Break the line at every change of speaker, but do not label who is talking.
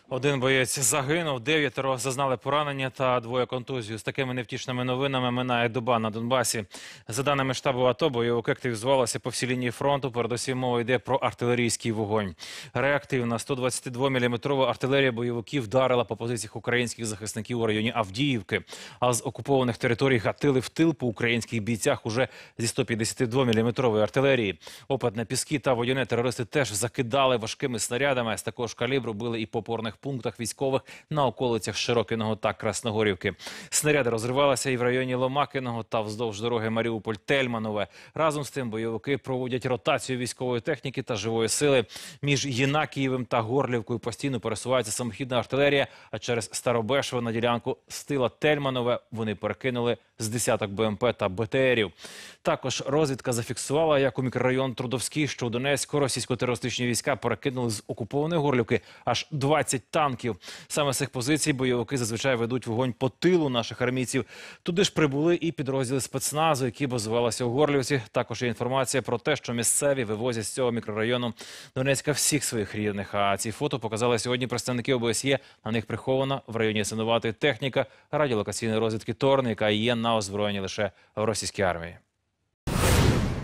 Один боєць загинув, 9 зазнали поранення та 2 контузію. З такими невтішними новинами минає доба на Донбасі. За даними штабу АТО, бойовики активізувалися по всій лінії фронту. Передусім мова йде про артилерійський вогонь. Реактивна 122-мм артилерія бойовиків вдарила по позиціях українських захисників у районі Авдіївки. А з окупованих територій гатили в тил по українських бійцях уже зі 152-мм артилерії. Опитне піски та водяне терористи теж закидали важкими снарядами. З такого ж калібру били і по опорних пунктах військових на околицях Широкиного та Красногорівки. Снаряди розривалися і в районі Ломакиного та вздовж дороги Маріуполь-Тельманове. Разом з тим бойовики проводять ротацію військової техніки та живої сили. Між Єнакієвим та Горлівкою постійно пересувається самохідна артилерія, а через Старобешево на ділянку Стила-Тельманове вони перекинули з десяток БМП та БТРів. Також розвідка зафіксувала, як у мікрорайон Трудовський, що у Донецьку російсько-терористичні війська перекинули з окупованої Горлівки аж 20 танків. Саме з цих позицій бойовики зазвичай ведуть вогонь по тилу наших армійців. Туди ж прибули і підрозділи спецназу, які базувалися у Горлівці. Також є інформація про те, що місцеві вивозять з цього мікрорайону Донецька всіх своїх рідних. А ці фото показали сьогодні представники ОБСЄ. На них прихована в районі Ясиноватої техніка радіолокаційної розвідки «Торн», яка є на озброєнні лише в російській армії.